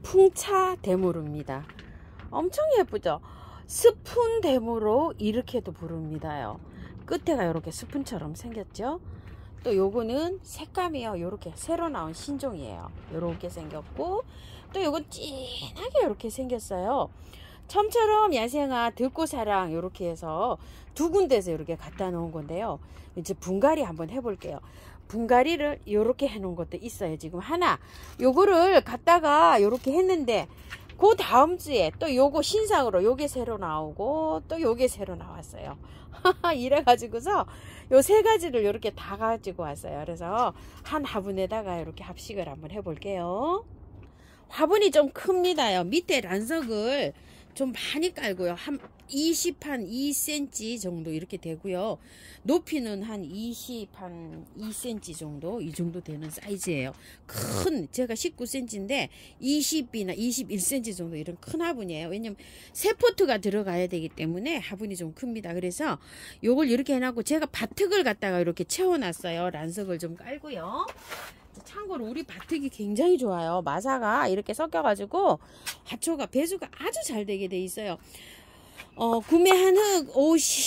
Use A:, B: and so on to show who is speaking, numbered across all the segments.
A: 풍차 대무루입니다. 엄청 예쁘죠? 스푼 대무루 이렇게도 부릅니다요. 끝에가 이렇게 스푼처럼 생겼죠. 또 요거는 색감이요, 요렇게 새로 나온 신종이에요. 요렇게 생겼고, 또 요건 진하게 이렇게 생겼어요. 처음처럼 야생화 들꽃사랑 요렇게 해서 두 군데에서 이렇게 갖다 놓은 건데요. 이제 분갈이 한번 해볼게요. 분갈이를 요렇게 해 놓은 것도 있어요. 지금 하나 요거를 갖다가 요렇게 했는데, 그 다음 주에 또 요거 신상으로 요게 새로 나오고 또 요게 새로 나왔어요. 이래 가지고서 요 세 가지를 요렇게 다 가지고 왔어요. 그래서 한 화분에다가 이렇게 합식을 한번 해 볼게요. 화분이 좀 큽니다요. 밑에 란석을 좀 많이 깔고요. 한 2cm 정도 이렇게 되고요. 높이는 한 2cm 정도, 이 정도 되는 사이즈예요. 큰, 제가 19cm인데 20이나 21cm 정도 이런 큰 화분이에요. 왜냐면 새 포트가 들어가야 되기 때문에 화분이 좀 큽니다. 그래서 요걸 이렇게 해놨고, 제가 바특을 갖다가 이렇게 채워놨어요. 란석을 좀 깔고요. 참고로 우리 바특이 굉장히 좋아요. 마사가 이렇게 섞여가지고 화초가 배수가 아주 잘 되게 돼 있어요. 구매한 흙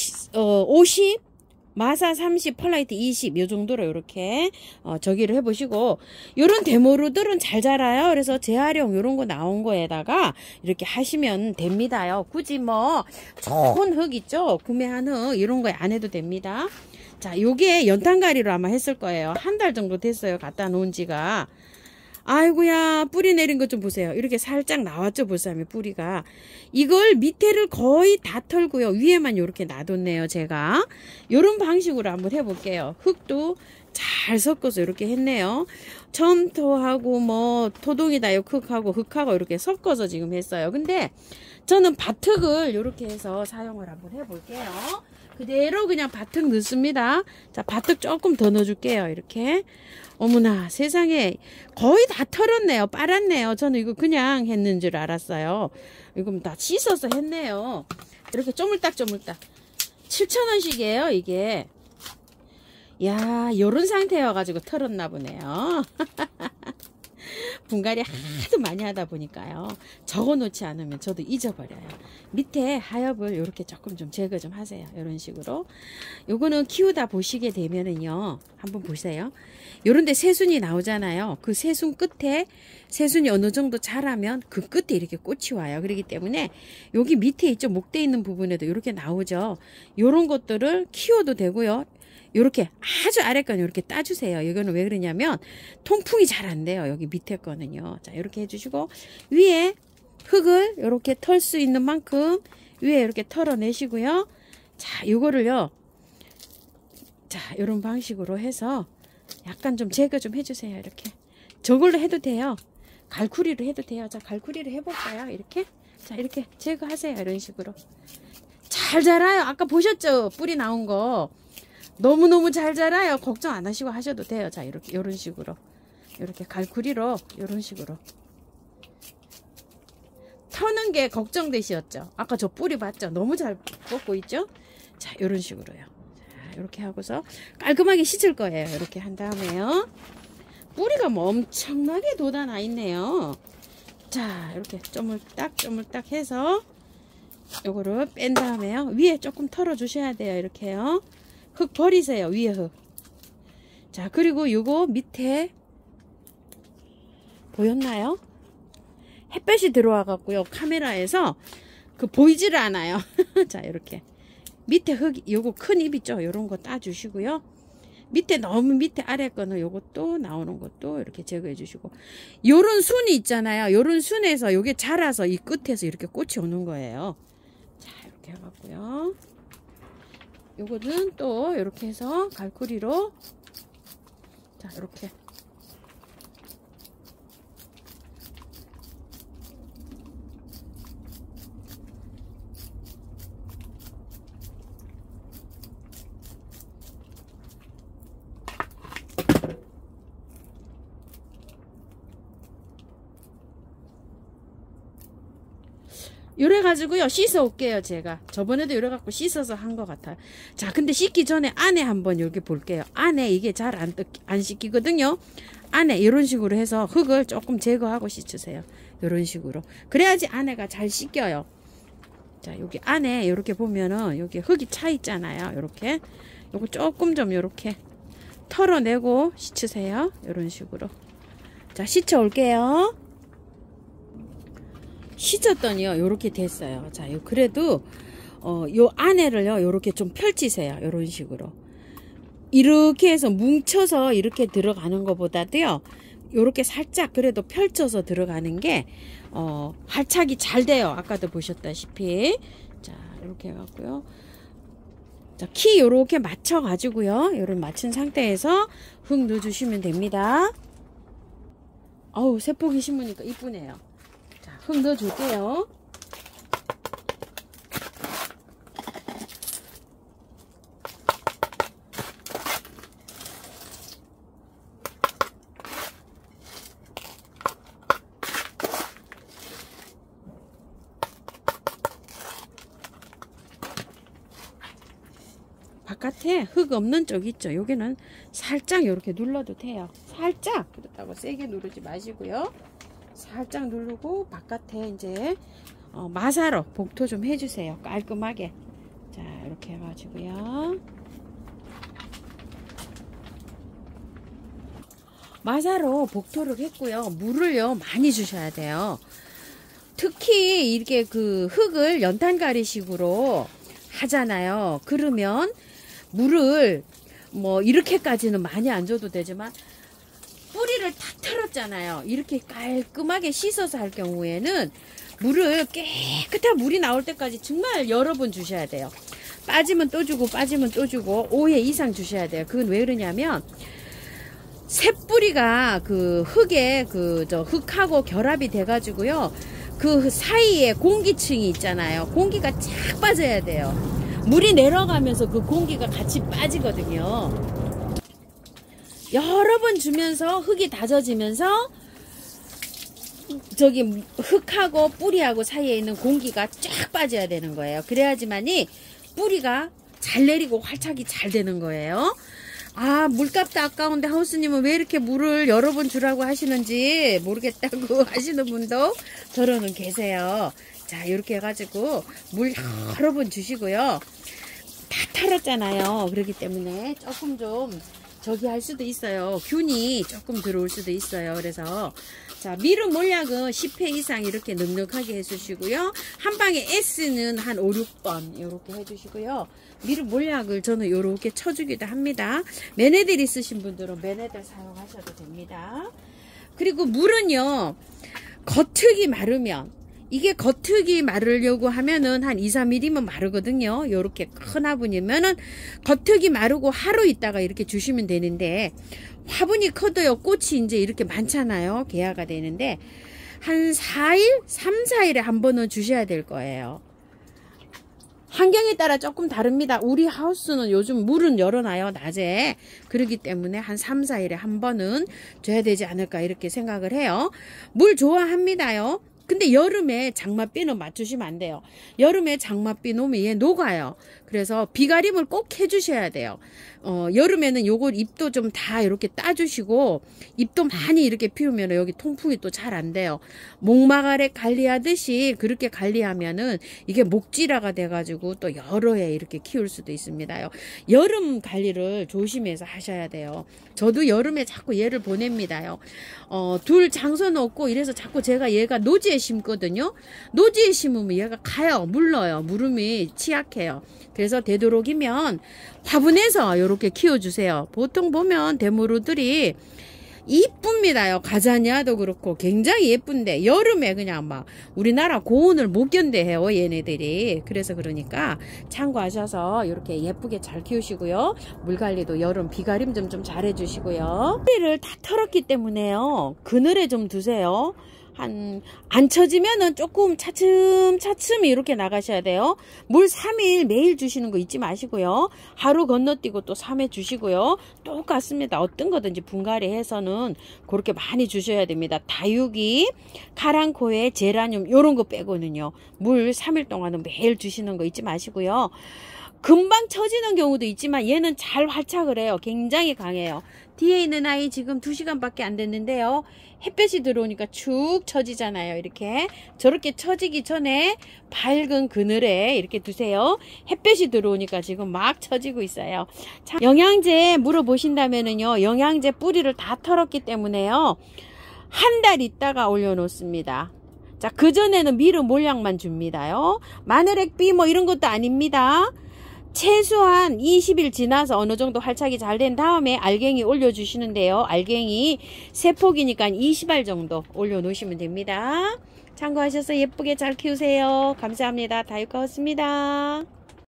A: 50, 마사 30, 펄라이트 20, 요 정도로 이렇게 저기를 해보시고, 요런 데모루들은 잘 자라요. 그래서 재활용 요런 거 나온 거에다가 이렇게 하시면 됩니다요. 굳이 뭐 좋은 흙 있죠, 구매한 흙 이런 거에 안 해도 됩니다. 자, 요게 연탄가리로 아마 했을 거예요. 한 달 정도 됐어요, 갖다 놓은 지가. 아이고야, 뿌리 내린 것 좀 보세요. 이렇게 살짝 나왔죠, 볼삼이 뿌리가. 이걸 밑에를 거의 다 털고요, 위에만 이렇게 놔뒀네요, 제가. 요런 방식으로 한번 해볼게요. 흙도 잘 섞어서 이렇게 했네요. 첨토하고 뭐 토동이다, 흙하고 이렇게 섞어서 지금 했어요. 근데 저는 바특을 이렇게 해서 사용을 한번 해볼게요. 그대로 그냥 바특 넣습니다. 자, 바특 조금 더 넣어줄게요. 이렇게. 어머나, 세상에 거의 다 털었네요. 빨았네요. 저는 이거 그냥 했는 줄 알았어요. 이거 다 씻어서 했네요. 이렇게 쪼물딱쪼물딱 7,000원씩이에요 이게. 야, 요런 상태여가지고 털었나 보네요. 분갈이 하도 많이 하다 보니까요, 적어 놓지 않으면 저도 잊어버려요. 밑에 하엽을 이렇게 조금 좀 제거 좀 하세요. 이런 식으로. 요거는 키우다 보시게 되면은요, 한번 보세요. 요런데 새순이 나오잖아요. 그 새순 끝에 새순이 어느 정도 자라면 그 끝에 이렇게 꽃이 와요. 그렇기 때문에 여기 밑에 있죠, 목대 있는 부분에도 이렇게 나오죠. 요런 것들을 키워도 되고요. 요렇게 아주 아래 거는 이렇게 따주세요. 이거는 왜 그러냐면 통풍이 잘 안 돼요, 여기 밑에 거는요. 자, 이렇게 해주시고, 위에 흙을 이렇게 털 수 있는 만큼 위에 이렇게 털어내시고요. 자, 요거를요, 자, 요런 방식으로 해서 약간 좀 제거 좀 해주세요. 이렇게 저걸로 해도 돼요. 갈쿠리로 해도 돼요. 자, 갈쿠리로 해볼까요? 이렇게. 자, 이렇게 제거하세요. 이런 식으로. 잘 자라요. 아까 보셨죠, 뿌리 나온 거. 너무너무 잘 자라요. 걱정 안 하시고 하셔도 돼요. 자, 이렇게, 요런 식으로. 이렇게 갈쿠리로, 요런 식으로. 터는 게 걱정되셨죠? 아까 저 뿌리 봤죠? 너무 잘 뻗고 있죠? 자, 요런 식으로요. 자, 이렇게 하고서 깔끔하게 씻을 거예요. 이렇게 한 다음에요. 뿌리가 뭐 엄청나게 돋아나 있네요. 자, 이렇게 쪼물딱 해서 요거를 뺀 다음에요, 위에 조금 털어 주셔야 돼요. 이렇게요. 흙 버리세요, 위에 흙. 자, 그리고 요거 밑에 보였나요? 햇볕이 들어와 갖고요, 카메라에서 그 보이지를 않아요. 자, 이렇게 밑에 흙, 요거 큰 잎 있죠, 요런 거 따 주시고요. 밑에 너무 밑에 아래 거는 요것도 나오는 것도 이렇게 제거해 주시고, 요런 순이 있잖아요. 요런 순에서 요게 자라서 이 끝에서 이렇게 꽃이 오는 거예요. 자, 이렇게 해갖고요, 요거는 또 이렇게 해서 갈쿠리로, 자, 이렇게 요래 가지고요, 씻어 올게요. 제가 저번에도 요래 갖고 씻어서 한 것 같아요. 자, 근데 씻기 전에 안에 한번 이렇게 볼게요. 안에 이게 잘 안 씻기거든요. 안에 이런 식으로 해서 흙을 조금 제거하고 씻으세요. 이런 식으로. 그래야지 안에가 잘 씻겨요. 자, 여기 안에 이렇게 보면은 여기 흙이 차 있잖아요. 이렇게 요거 조금 좀 이렇게 털어내고 씻으세요. 이런 식으로. 자, 씻어 올게요. 씻었더니요, 요렇게 됐어요. 자, 그래도 요 안에를요, 요렇게 좀 펼치세요. 요런 식으로. 이렇게 해서 뭉쳐서 이렇게 들어가는 것보다도요, 요렇게 살짝 그래도 펼쳐서 들어가는 게 활착이 잘 돼요. 아까도 보셨다시피. 자, 이렇게 해갖고요. 자, 키 요렇게 맞춰 가지고요, 요런 맞춘 상태에서 흙 넣어주시면 됩니다. 어우, 세포기 심으니까 이쁘네요. 자, 흙 넣어줄게요. 바깥에 흙 없는 쪽 있죠. 여기는 살짝 이렇게 눌러도 돼요. 살짝. 그렇다고 세게 누르지 마시고요. 살짝 누르고 바깥에 이제 마사로 복토 좀 해주세요. 깔끔하게. 자, 이렇게 해가지고요. 마사로 복토를 했고요. 물을요 많이 주셔야 돼요. 특히 이렇게 그 흙을 연탄가리식으로 하잖아요. 그러면 물을 뭐 이렇게까지는 많이 안 줘도 되지만 뿌리를 탁 털었잖아요. 이렇게 깔끔하게 씻어서 할 경우에는 물을 깨끗한 물이 나올 때까지 정말 여러 번 주셔야 돼요. 빠지면 또 주고 빠지면 또 주고 5회 이상 주셔야 돼요. 그건 왜 그러냐면 새뿌리가 그 흙에 흙하고 결합이 돼 가지고요. 그 사이에 공기층이 있잖아요. 공기가 쫙 빠져야 돼요. 물이 내려가면서 그 공기가 같이 빠지거든요. 여러 번 주면서 흙이 다져지면서 저기 흙하고 뿌리하고 사이에 있는 공기가 쫙 빠져야 되는 거예요. 그래야지만이 뿌리가 잘 내리고 활착이 잘 되는 거예요. 아, 물값도 아까운데 하우스님은 왜 이렇게 물을 여러 번 주라고 하시는지 모르겠다고 하시는 분도 저러는 계세요. 자, 이렇게 해가지고 물 여러 번 주시고요. 다 털었잖아요. 그렇기 때문에 조금 좀 저기 할 수도 있어요. 균이 조금 들어올 수도 있어요. 그래서 자, 미름 몰약은 10회 이상 이렇게 넉넉하게 해주시고요. 한 방에 S는 한 5, 6번 이렇게 해주시고요. 미름 몰약을 저는 이렇게 쳐주기도 합니다. 매네들 있으신 분들은 매네들 사용하셔도 됩니다. 그리고 물은요, 겉흙이 마르면, 이게 겉흙이 마르려고 하면은 한 2, 3mm면 마르거든요. 요렇게 큰 화분이면은 겉흙이 마르고 하루 있다가 이렇게 주시면 되는데, 화분이 커도요, 꽃이 이제 이렇게 많잖아요. 개화가 되는데, 한 4일? 3, 4일에 한 번은 주셔야 될 거예요. 환경에 따라 조금 다릅니다. 우리 하우스는 요즘 물은 열어놔요, 낮에. 그렇기 때문에 한 3, 4일에 한 번은 줘야 되지 않을까 이렇게 생각을 해요. 물 좋아합니다요. 근데 여름에 장맛비는 맞추시면 안 돼요. 여름에 장맛비 놓으면 얘 녹아요. 그래서 비가림을 꼭 해주셔야 돼요. 여름에는 요걸 잎도 좀 다 이렇게 따주시고, 잎도 많이 이렇게 피우면 여기 통풍이 또 잘 안 돼요. 목마가래 관리하듯이 그렇게 관리하면은 이게 목지라가 돼가지고 또 여러 해 이렇게 키울 수도 있습니다요. 여름 관리를 조심해서 하셔야 돼요. 저도 여름에 자꾸 얘를 보냅니다요. 둘 장소 놓고 이래서 자꾸 제가 얘가 노지에 심거든요. 노지에 심으면 얘가 가요. 물러요. 물음이 취약해요. 그래서 되도록이면 화분에서 이렇게 키워주세요. 보통 보면 대무루들이 이쁩니다요. 가자냐도 그렇고 굉장히 예쁜데 여름에 그냥 막 우리나라 고온을 못 견뎌해요, 얘네들이. 그래서 그러니까 참고하셔서 이렇게 예쁘게 잘 키우시고요. 물관리도 여름 비가림 좀 잘 해주시고요. 뿌리를 다 털었기 때문에요, 그늘에 좀 두세요. 안 쳐지면은 조금 차츰 이렇게 나가셔야 돼요. 물 3일 매일 주시는 거 잊지 마시고요. 하루 건너뛰고 또 3회 주시고요. 똑같습니다. 어떤 거든지 분갈이 해서는 그렇게 많이 주셔야 됩니다. 다육이, 카랑코에, 제라늄 요런 거 빼고는요. 물 3일 동안은 매일 주시는 거 잊지 마시고요. 금방 처지는 경우도 있지만 얘는 잘 활착을 해요. 굉장히 강해요. 뒤에 있는 아이 지금 2시간밖에 안 됐는데요. 햇볕이 들어오니까 축 처지잖아요. 이렇게 저렇게 처지기 전에 밝은 그늘에 이렇게 두세요. 햇볕이 들어오니까 지금 막 처지고 있어요. 자, 영양제 물어보신다면은요, 영양제 뿌리를 다 털었기 때문에요, 한 달 있다가 올려놓습니다. 자, 그전에는 미르 몰약만 줍니다요. 마늘액비 뭐 이런 것도 아닙니다. 최소한 20일 지나서 어느 정도 활착이 잘 된 다음에 알갱이 올려주시는데요. 알갱이 3폭이니까 20알 정도 올려놓으시면 됩니다. 참고하셔서 예쁘게 잘 키우세요. 감사합니다. 다육가였습니다.